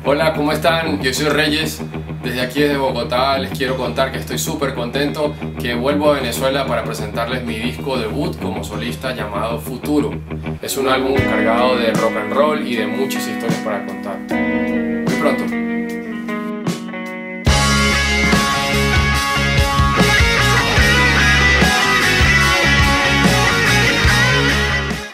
Hola, ¿cómo están? Yo soy Reyes. Desde aquí desde Bogotá les quiero contar que estoy súper contento que vuelvo a Venezuela para presentarles mi disco debut como solista llamado Futuro. Es un álbum cargado de rock and roll y de muchas historias para contar. Muy pronto.